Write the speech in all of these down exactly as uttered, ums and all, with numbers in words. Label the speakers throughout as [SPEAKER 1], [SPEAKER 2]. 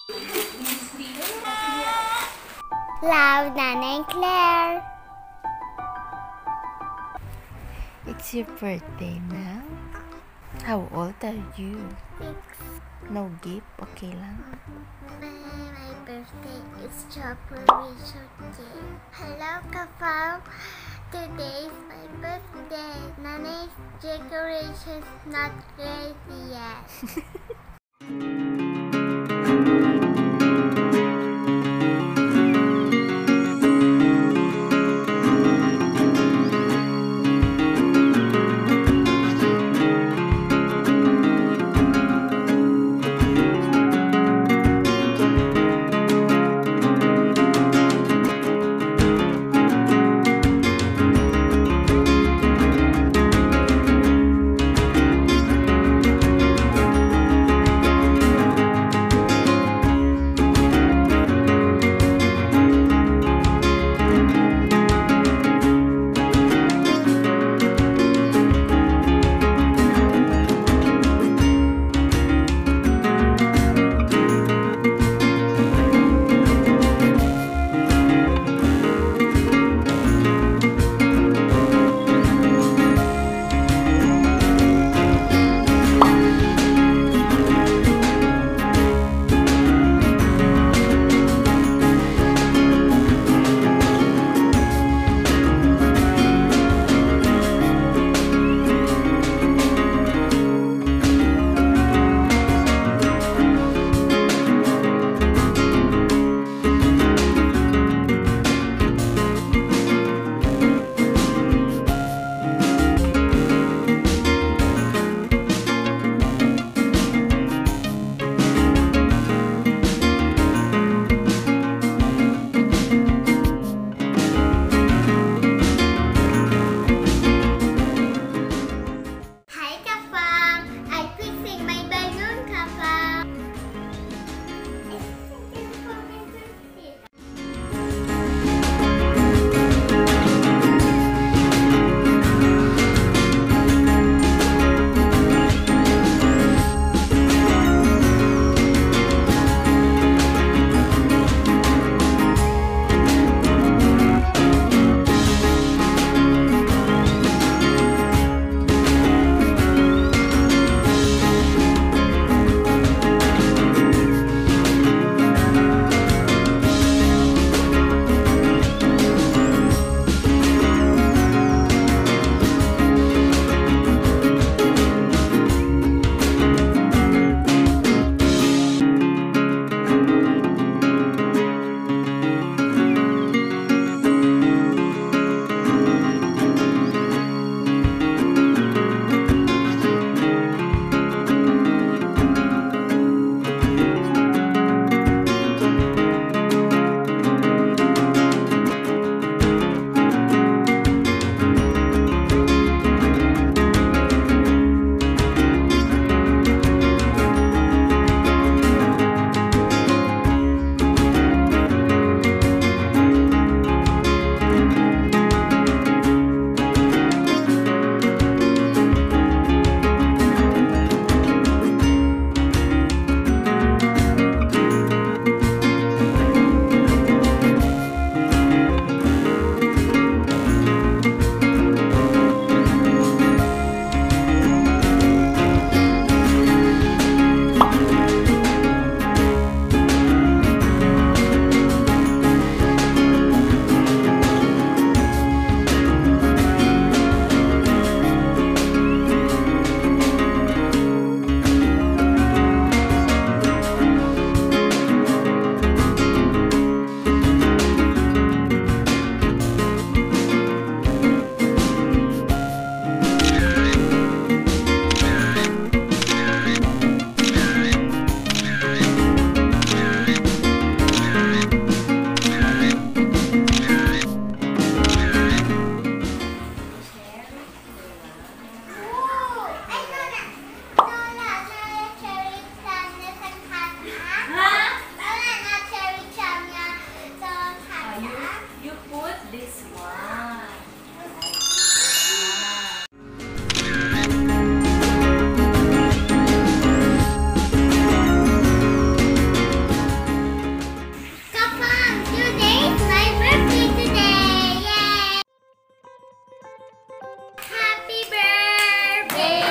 [SPEAKER 1] Love, Nanay and Claire.
[SPEAKER 2] It's your birthday now. How old are you?
[SPEAKER 1] Six.
[SPEAKER 2] No gift, okay lang.
[SPEAKER 1] My, my birthday is strawberry shortcake. Hello, KaFam. Today is my birthday. Nanay's decoration's not ready yet.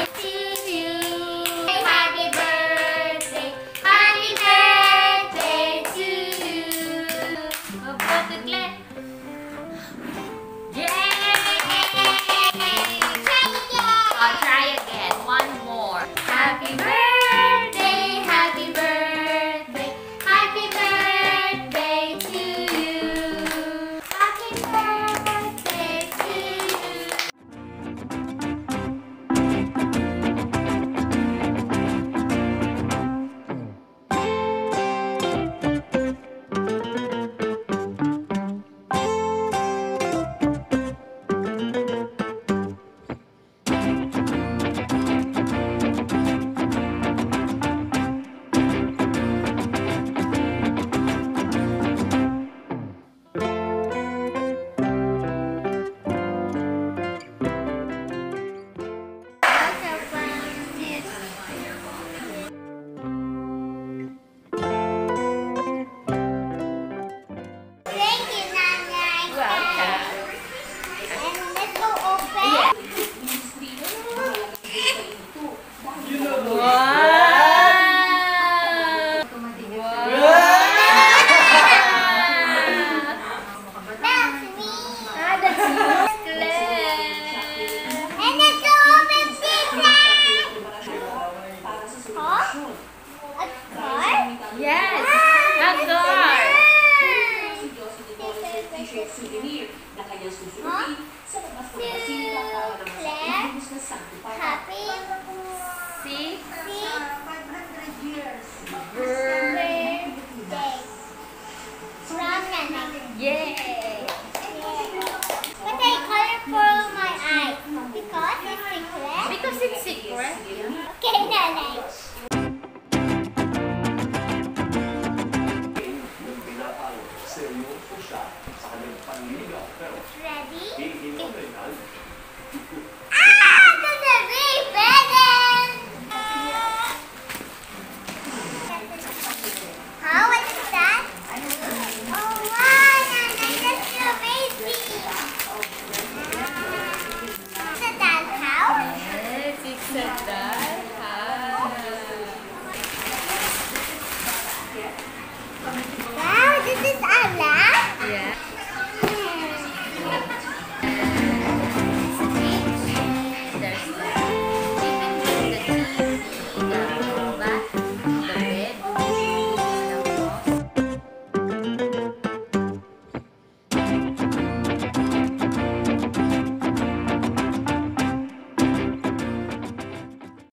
[SPEAKER 1] to you. Happy birthday, happy birthday to you.
[SPEAKER 2] Mabuti, Yay!
[SPEAKER 1] Try again.
[SPEAKER 2] I'll try again. One more.
[SPEAKER 1] Happy birthday, happy birthday, happy birthday to you. Happy birthday to you. Thank you, Nanay.
[SPEAKER 2] Welcome.
[SPEAKER 1] And let's go open.
[SPEAKER 2] Wow!
[SPEAKER 1] That's me.
[SPEAKER 2] Ah, that's you, Claire.
[SPEAKER 1] And let's go open secret. Huh? A card?
[SPEAKER 2] Yes, a door.
[SPEAKER 1] Huh? To Claire, happy
[SPEAKER 2] See?
[SPEAKER 1] birthday from Nanay.
[SPEAKER 2] Yay!
[SPEAKER 1] But I color for my eyes because it's secret.
[SPEAKER 2] Because it's secret.
[SPEAKER 1] Okay, Nanay. Ready? Ah! That's a big present! Huh? What is that? Oh wow, Nanay, that's so amazing! Is it that house?
[SPEAKER 2] Yes, it's a